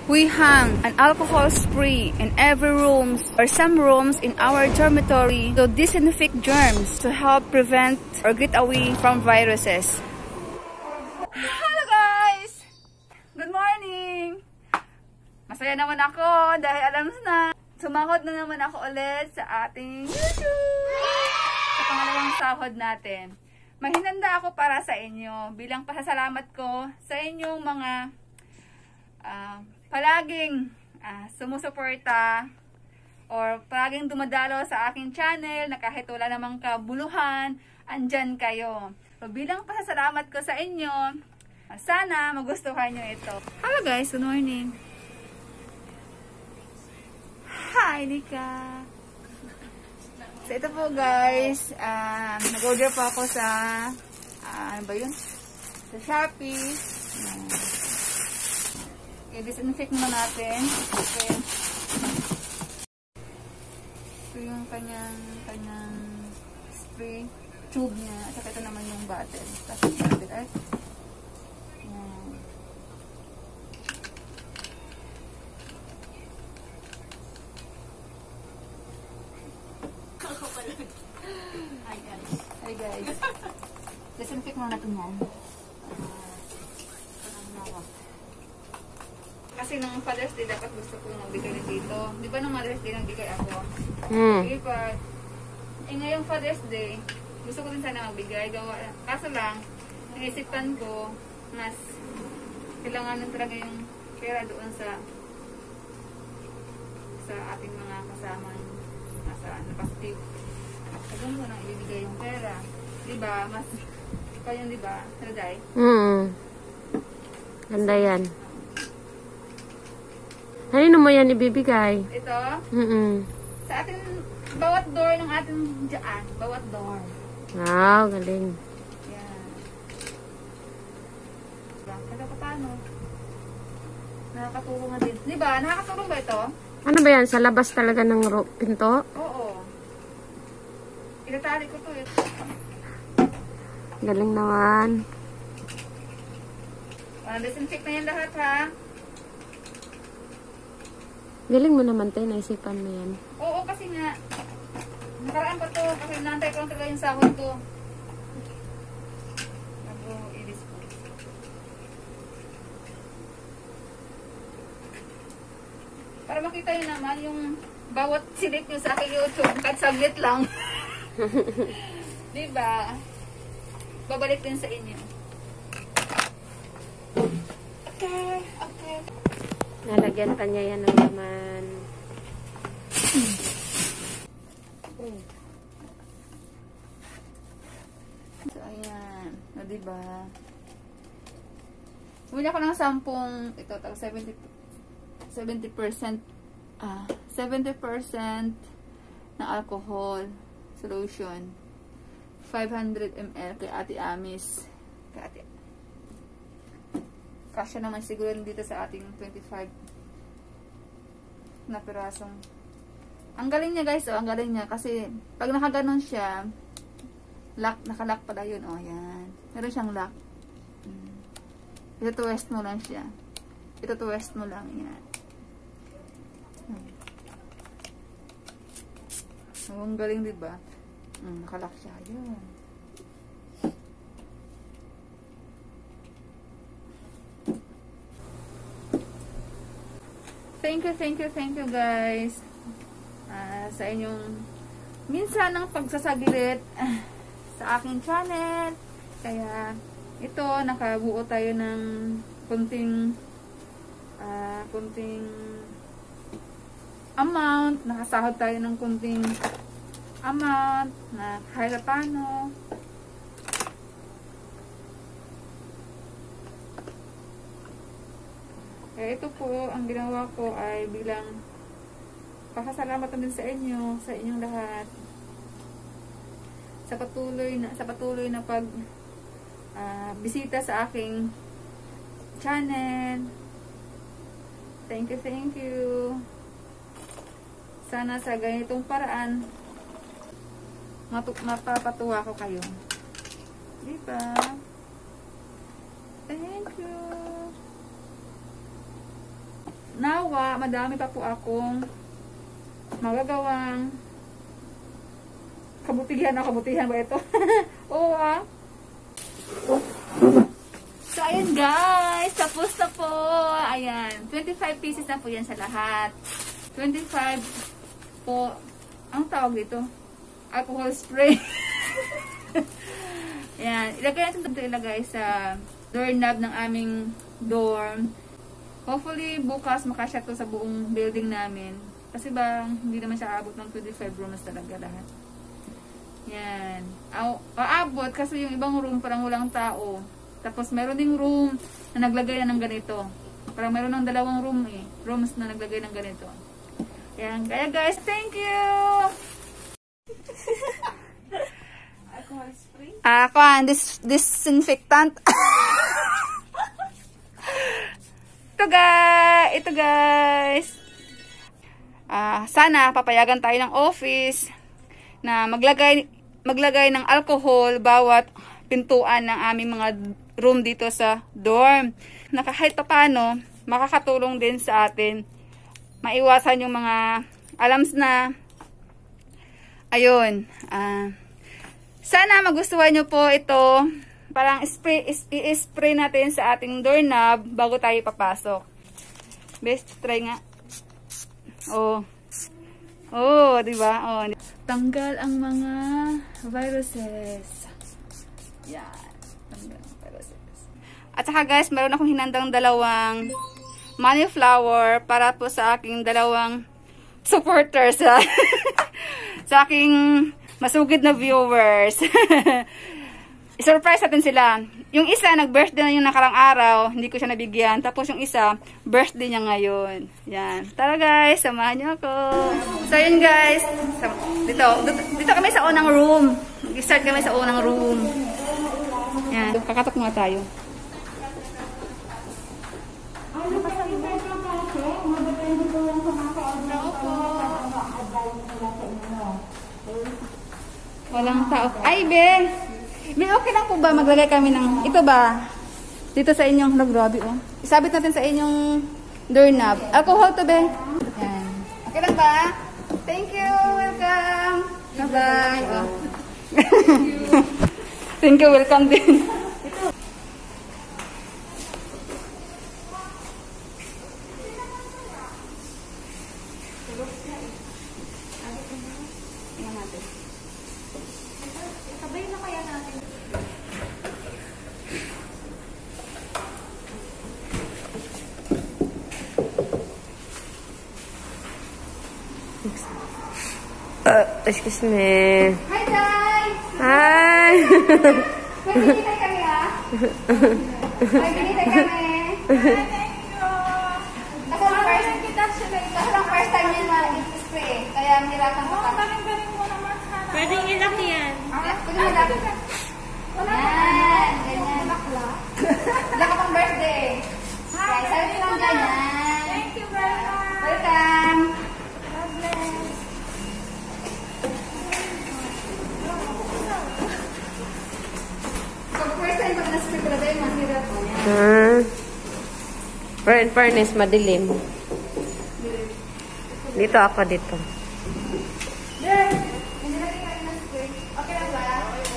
We hang an alcohol spray in every room or some rooms in our dormitory to disinfect germs to help prevent or get away from viruses. Hello guys! Good morning! Masaya naman ako dahil alam na sumahod na naman ako ulit sa ating YouTube! Sa pangalawang sahod natin. May hinanda ako para sa inyo bilang pasasalamat ko sa inyong mga palaging sumusuporta or palaging dumadalo sa aking channel na kahit wala namang kabuluhan, andyan kayo. So, bilang pasasalamat ko sa inyo, sana magustuhan nyo ito. Hello guys, good morning. Hi, Nika. So, ito po guys, nag-order po ako sa, ano ba yun? Sa Shopee. I-disinfect muna natin. Okay. Ito yung kanyang spray tube niya. At saka ito naman yung bottle. Tapos bottle ay. Yan. Hi guys. Disinfect muna natin yan. Kasi nung Father's Day, dapat gusto ko magbigay na dito. Di ba nung Mother's Day, nagbigay ako? But, ngayong Father's Day, gusto ko din sana magbigay. Kaso lang, naisipan ko, mas kailangan talaga yung pera doon sa ating mga kasama nasa positive. Doon ko nang ibigay yung pera. Di ba? Mas, ikaw yun, di ba? Raday? Ganda yan. Ano mo yan ibibigay? Ito? Sa ating bawat door ng ating dyan. Bawat door. Wow, galing. Yan. Kaya paano? Nakakatulong na din. Diba? Nakakatulong ba ito? Ano ba yan? Sa labas talaga ng pinto? Oo. Inatali ko to eh. Galing naman. Disinfect na yan lahat ha. Galing mo naman tayo, naisipan mo yan. Oo, kasi nga, nakaraan pa to, kasi nantay ko lang talaga yung sahod ko. Nag-ilis ko. Para makita nyo naman yung bawat silip nyo sa aking YouTube, kahit saglit lang. Diba? Babalik din sa inyo. Okay, okay. Nalagyan pa niya yan ng laman. So, ayan. O, diba? Bumili ako ng 10, ito, 70% na alcohol solution. 500 ml kay Ate Amis. Kay Ate kasya naman siguro dito sa ating 25 na pirasong. Ang galing niya guys, ang galing niya kasi pag nakaganon siya, lock, naka-lock pala yun, yan. Meron siyang lock. Ito twist mo lang siya. Ito twist mo lang, yan. Ang galing diba? Naka-lock siya, yun. Thank you guys sa inyong minsan ng pagsasaglit sa aking channel. Kaya ito, nakabuo tayo ng kunting amount, nakasahod tayo ng kunting amount na kahit paano. Kaya ito po, ang ginawa ko ay bilang pasasalamat din sa inyo, sa inyong lahat. Sa patuloy na pag bisita sa aking channel. Thank you. Sana sa ganitong paraan mapapatuwa ko kayo. Diba? Thank you. nawa, madami pa po akong magagawang kabutihan ba ito? Oo So, ayun guys, tapos na po. Ayan, 25 pieces na po yan sa lahat. 25 po, ang tawag dito? Alcohol spray. Ayan, ilagay natin ito ilagay sa doorknob ng aming dorm. Hopefully, bukas makasya to sa buong building namin. Kasi ba, hindi naman siya aabot ng 25 rooms talaga lahat. Yan. Aabot kasi yung ibang room parang walang tao. Tapos meron ding room na naglagay na ng ganito. Parang meron ng dalawang rooms na naglagay ng ganito. Yan. Kaya guys, thank you! Disinfectant. Ito guys. Sana papayagan tayo ng office na maglagay ng alcohol bawat pintuan ng aming mga room dito sa dorm. Na kahit paano, makakatulong din sa atin. Maiwasan yung mga alarms na. Ayun. Sana magustuhan nyo po ito. Parang i-spray natin sa ating doorknob bago tayo papasok. Best try nga. Diba? Tanggal ang mga viruses. Yan. Tanggal ang viruses. At saka guys, meron akong hinandang dalawang money flower para po sa aking dalawang supporters. Sa aking masugid na viewers. I-surprise natin sila. Yung isa, nag-birthday na yung nakarang araw. Hindi ko siya nabigyan. Tapos yung isa, birthday niya ngayon. Yan. Tara guys, samahan niyo ako. So yun guys. Dito kami sa unang room. Mag-start kami sa unang room. Yan. Kakatok muna tayo. Walang tao. Ay, be! Okay lang po ba maglagay kami ng, ito ba? Dito sa inyong, grabe isabit natin sa inyong doorknob. Alcohol to, be? Yan. Okay lang ba? Thank you. Welcome. Bye-bye. Thank you. Welcome din. Excuse me. Hi guys! Hi! May binitay kami May binitay kami. Thank you! Kasi lang first time niya na-spray. Kaya nirakan ko ka. Galing mo naman sana. Pwedeng ilak yan. Pwede ilak. Yan. Ganyan. Wala ka pang birthday. Kaya sabi lang ganyan. Thank you very much. Welcome. God bless. First time pag na-spray talaga yung mahirap po. In fairness, madilim. Dito ako dito. Hindi na kayo na-spray. Okay lang ba?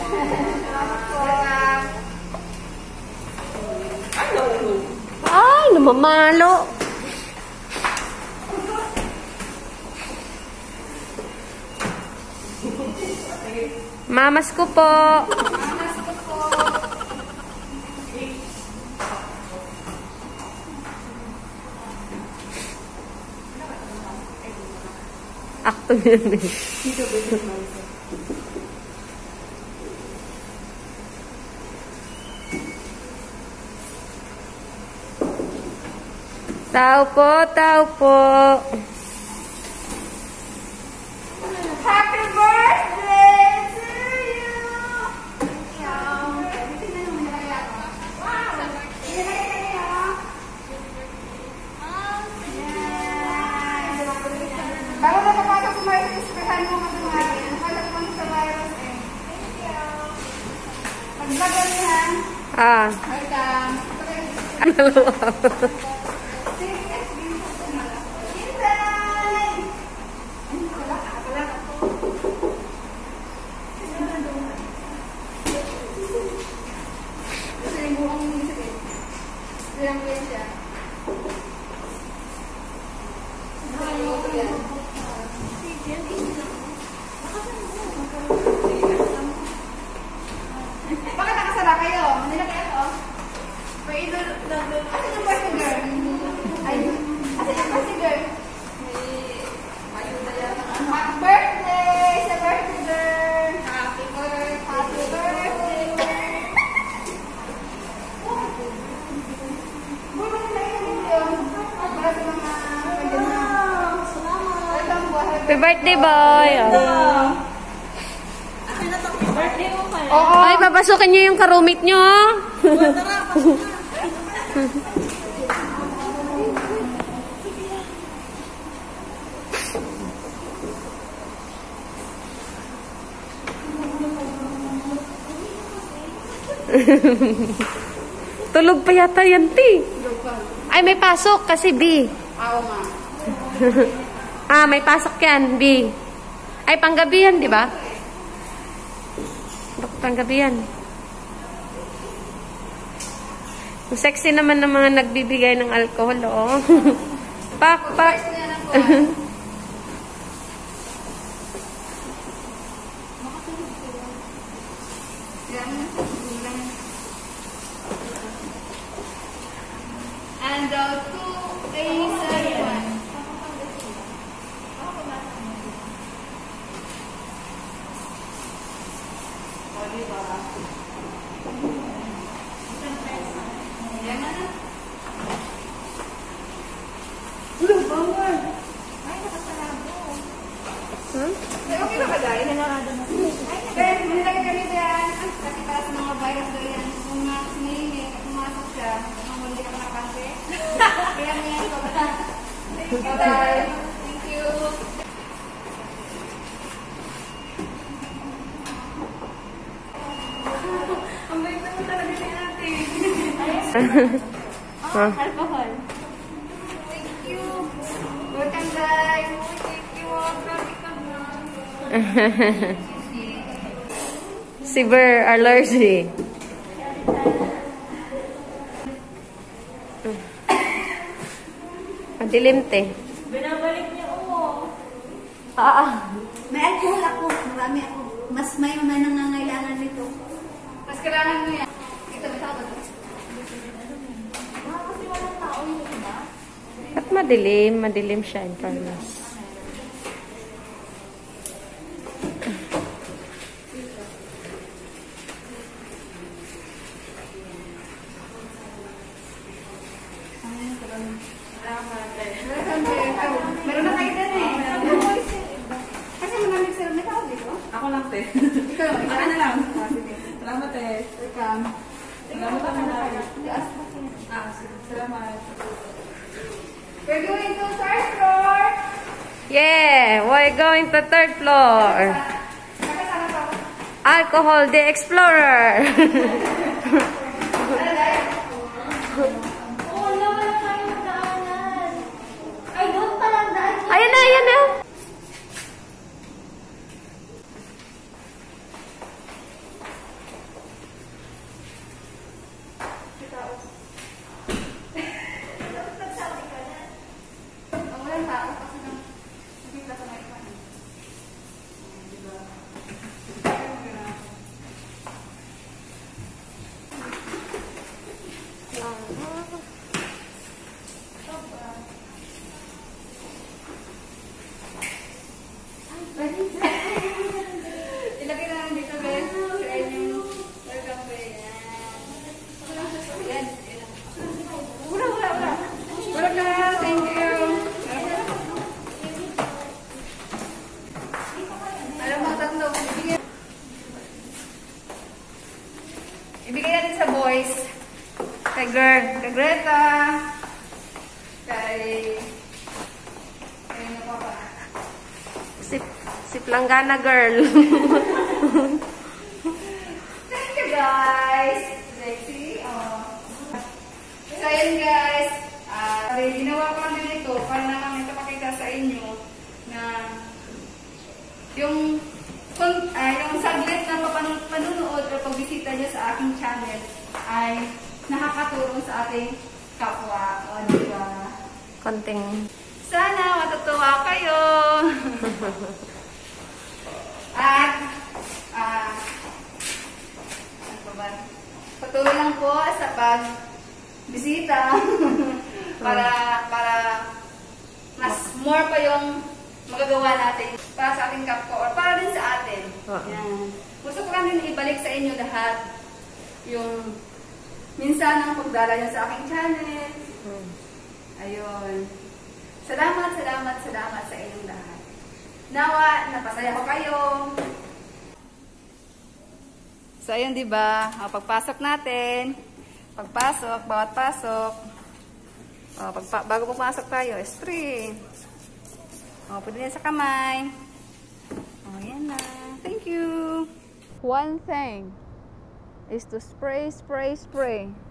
Ay, namamalo. Mamas ko po. Akto yun eh. Tao po, tao po. Happy birthday to you! Bago na papasok sa mga ispehan mo mag-umagin. Napasok mo sa virus eh. Thank you. Pagbagal niya. Welcome. Bakit nakasara kayo? Manila kayo to? May ilo lang doon. Asan yung birthday girl? Ay, asan yung birthday girl? Ayuda yan. Happy birthday! Sa birthday girl! Happy birthday! Happy birthday! Para sa mga Happy birthday, boy. Oo. Ay, papasukin niyo yung karumit niyo. Tulog pa yata yan, Ti. Ay, may pasok kasi B. Oo nga. Ah, may pasok yan, B. Ay, panggabi yan, di ba? Panggabi yan. Ang sexy naman ng mga nagbibigay ng alcohol, oh. Pak, pak. And 2 days one. O, diba? Yan na. Ulo, bawal. Ay, nakasarado. Hmm? Okay na ba dahil? Pero, nilagay kami dyan. Kasi para sa mga virus daw yan. Kung sinilingin, pumasok siya, kung hindi ka nakapante. Kaya mo yan, bye-bye. Thank you. Ang bait naman talaga ni ate. Alcohol. Thank you. Welcome, guys. Thank you. Grabe ka na. Severe allergy. Madilim, te. Binabalik niya ako. May alcohol ako. Marami ako. Mas may mga nangangailangan nito. Mas kailangan mo yan. Ito, may tawag. Kasi walang tao yung iba. At madilim. Madilim siya in fairness. Meron na kayo din eh. Kasi malamig sila. May tawag dito? Ako lang, te. Ikaw, Ako na lang. Sige. Salamat, te. Welcome. Salamat ako na. Yes. Sige. Salamat. We're going to third floor. Yeah! We're going to third floor. Nakasama pa ako. Alcohol the Explorer. Oo, wala tayong daanan. Ay, doon pala ang daan. Ayan na, ayan na. Ang walang tao kasi nang nakita sa may pan. Ilagay na lang dito, guys. Sa inyong welcome po yan. Yan. Wala. Wala ka. Thank you. Alam mo, tatlo. Ibigay natin sa boys. Kay girl. Kay Greta. Kay ano pa ba? Si Planggana girl. Thank you, guys. Sexy. So, yun, guys. Ginawa ko lang din ito para naman ipapakita sa inyo na yung saglit na panunood o pagbisita niyo sa aking channel ay nakakatulong sa ating kapwa. O, diba? Konting. Sana matutuwa kayo. At, ano pa ba? Patuloy lang po sa pagbisita para mas more pa yung magagawa natin para sa ating kapko or para din sa atin. Yan. Gusto ko lang din ibalik sa inyo lahat yung minsan ang pagdala niyo sa aking channel. Ayun. Salamat sa inyong lahat. Nawa, napasaya ko kayo. So, ayun, diba? Pagpasok natin, bawat pasok. Bago pumasok tayo, spray. Pwede din sa kamay. Yan na. Thank you. One thing is to spray.